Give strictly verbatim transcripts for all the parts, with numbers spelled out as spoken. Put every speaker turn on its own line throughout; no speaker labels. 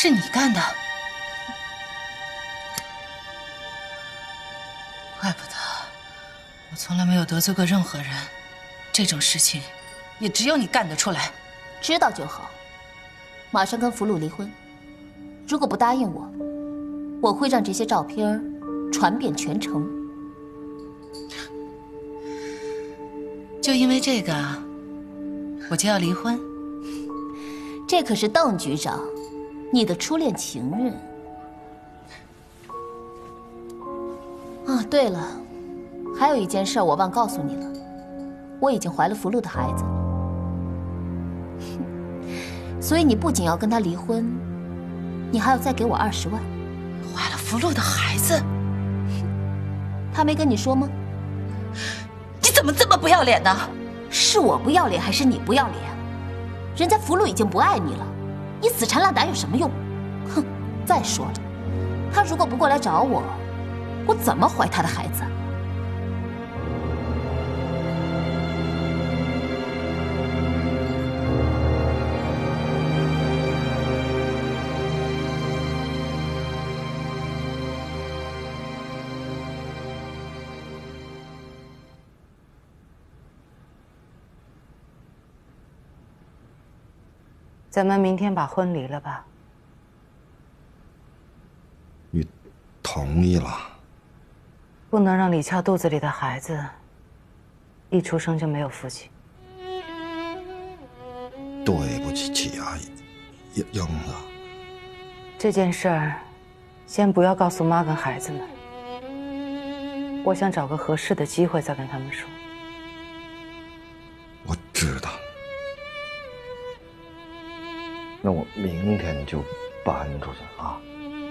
是你干的。怪不得我从来没有得罪过任何人，这种事情也只有你干得出来。
知道就好。马上跟福禄离婚，如果不答应我，我会让这些照片传遍全城。
就因为这个，我就要离婚？
这可是邓局长，你的初恋情人。啊，对了，还有一件事我忘告诉你了，我已经怀了福禄的孩子。所以你不仅要跟他离婚，你还要再给我二十万。
怀了福禄的孩子，
他没跟你说吗？
你怎么这么不要脸呢？
是我不要脸还是你不要脸？人家福禄已经不爱你了，你死缠烂打有什么用？哼！再说了，他如果不过来找我，我怎么怀他的孩子？
咱们明天把婚离了吧？
你同意了？
不能让李俏肚子里的孩子一出生就没有父亲。
对不起起啊，英英子。
这件事儿，先不要告诉妈跟孩子们。我想找个合适的机会再跟他们说。
我知道。那我明天就搬出去啊！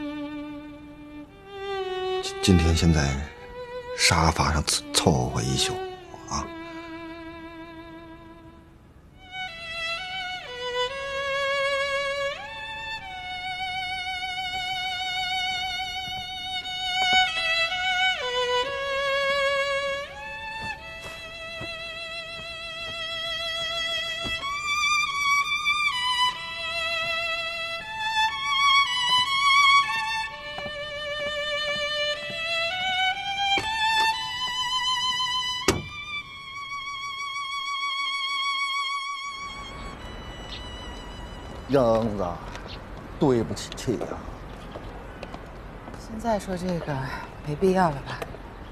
今今天先在沙发上凑凑合一宿啊！英子，对不起气啊！
现在说这个没必要了吧？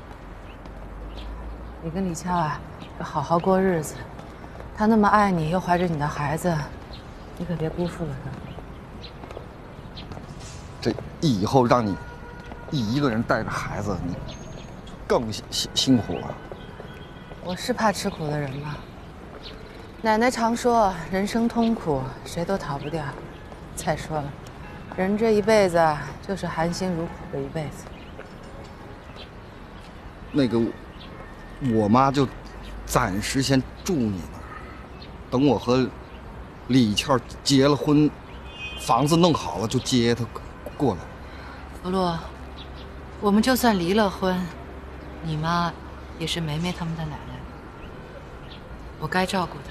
你跟李俏啊，要好好过日子。他那么爱你，又怀着你的孩子，你可别辜负了他。
这以后让你一个人带着孩子，你更辛辛辛苦了。
我是怕吃苦的人吗？奶奶常说，人生痛苦，谁都逃不掉。再说了，人这一辈子就是含辛茹苦的一辈子。
那个，我妈就暂时先住你那儿，等我和李俏结了婚，房子弄好了就接她过来。
福禄，我们就算离了婚，你妈也是梅梅他们的奶奶，我该照顾她。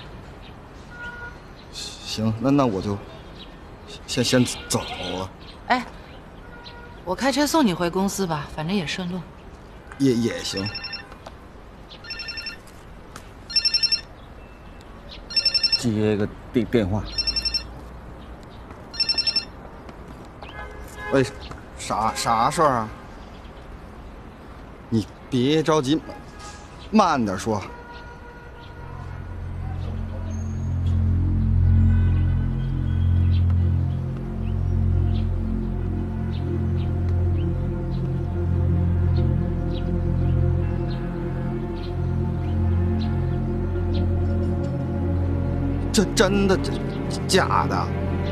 行，那那我就先先走了。
哎，我开车送你回公司吧，反正也顺路。
也也行。接个电电话。喂，啥啥事儿啊？你别着急，慢点说。这真的，这假的？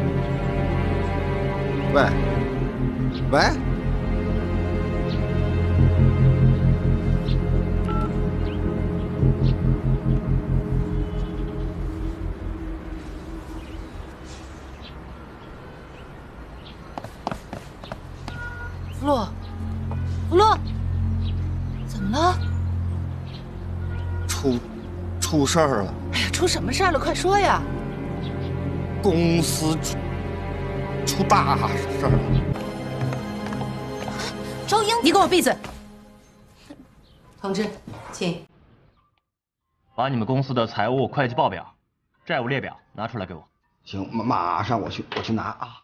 喂，喂，
福禄，福禄，怎么了？
出出事儿了。
哎呀，出什么事儿了？快说呀！
公司出出大事了！
周英，
你给我闭嘴！同志，请。
把你们公司的财务会计报表、债务列表拿出来给我。
行，马马上我去，我去拿啊。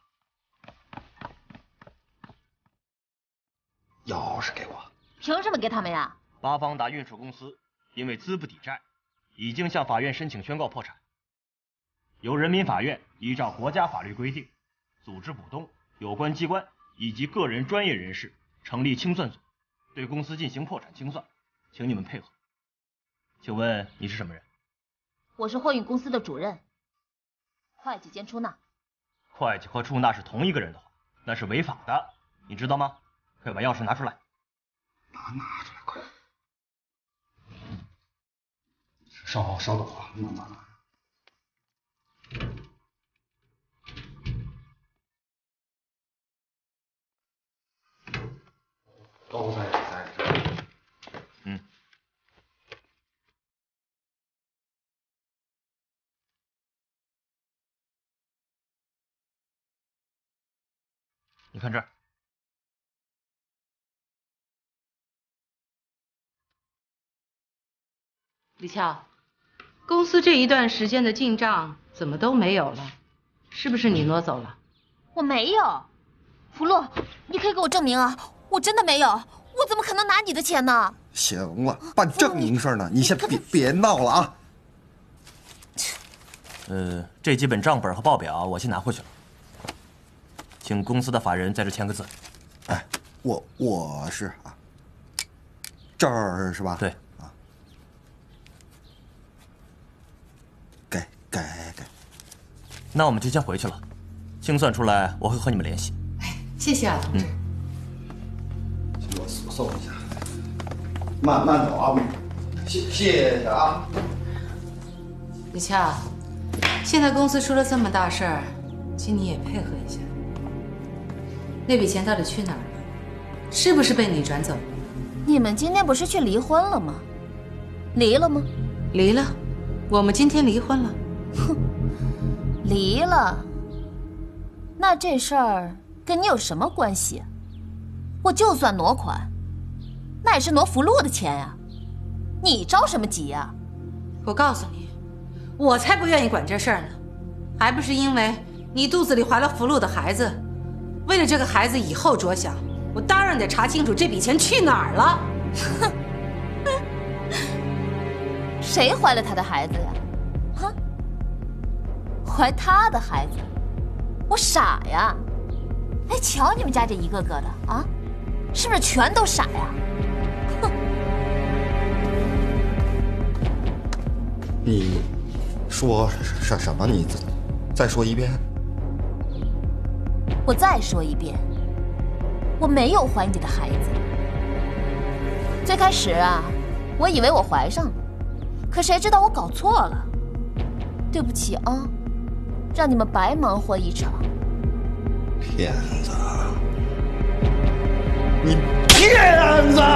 钥匙给我。
凭什么给他们呀？
八方达运输公司因为资不抵债，已经向法院申请宣告破产。由人民法院依照国家法律规定，组织股东、有关机关以及个人专业人士成立清算组，对公司进行破产清算，请你们配合。请问你是什么人？
我是货运公司的主任，会计兼出纳。
会计和出纳是同一个人的话，那是违法的，你知道吗？快把钥匙拿出来。
拿拿出来，快！稍稍等啊，慢慢拿。都在在这。
嗯。你看这儿。
李俏，公司这一段时间的进账怎么都没有了？是不是你挪走了？
我没有，福禄，你可以给我证明啊！我真的没有，我怎么可能拿你的钱呢？
行了，办证明事呢，你先别别闹了啊！
呃，这几本账本和报表我先拿回去了，请公司的法人在这签个字。
哎，我我是啊，这儿是吧？
对。
啊，给给给。
那我们就先回去了，清算出来我会和你们联系。
哎，谢谢啊，同志。
嗯，请我送一下，慢慢走啊，谢谢谢啊。
李俏，现在公司出了这么大事儿，请你也配合一下。那笔钱到底去哪儿了？是不是被你转走了？
你们今天不是去离婚了吗？离了吗？
离了，我们今天离婚了。
哼，离了，那这事儿跟你有什么关系？我就算挪款，那也是挪福禄的钱呀，你着什么急呀？
我告诉你，我才不愿意管这事儿呢，还不是因为你肚子里怀了福禄的孩子，为了这个孩子以后着想，我当然得查清楚这笔钱去哪儿了。
哼，谁怀了他的孩子呀？哼，怀他的孩子，我傻呀？哎，瞧你们家这一个个的啊，是不是全都傻呀？哼！
你说什什么？你再说一遍。
我再说一遍，我没有怀你的孩子。最开始啊，我以为我怀上了，可谁知道我搞错了。对不起啊，让你们白忙活一场。
骗子！你骗子！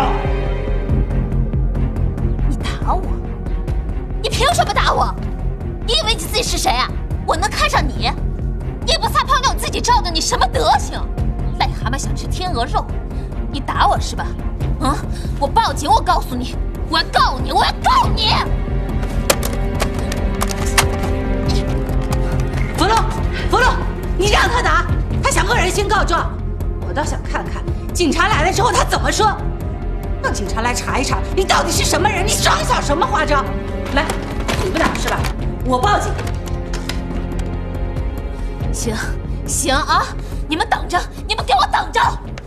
你打我？你凭什么打我？你以为你自己是谁啊？我能看上你？你不撒泡尿自己照的，你什么德行？癞蛤蟆想吃天鹅肉，你打我是吧？啊！我报警！我告诉你，我要告你！我要告你！
福禄，福禄，你让他打，他想和人先告状。我倒想看看警察来了之后他怎么说。让警察来查一查，你到底是什么人？你耍小什么花招？来，你不打是吧？我报警。
行行啊，你们等着，你们给我等着！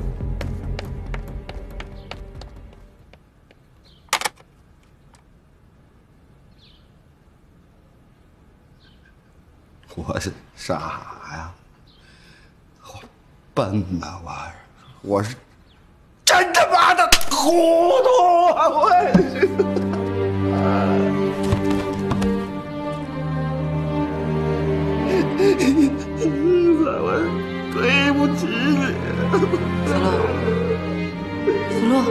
我是傻呀，我笨呐，我我是真他妈的糊涂啊！我是。我对不起你，
福禄，福禄，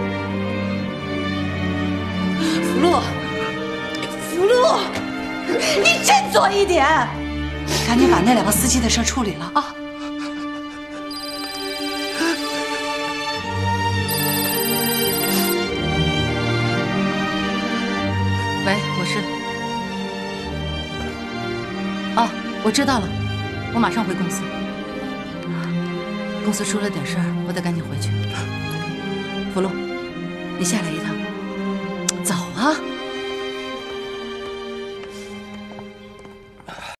福禄，福禄，你振作一点，赶紧把那两个司机的事处理了啊！ 哦，我知道了，我马上回公司。公司出了点事儿，我得赶紧回去。福禄，你下来一趟，走啊！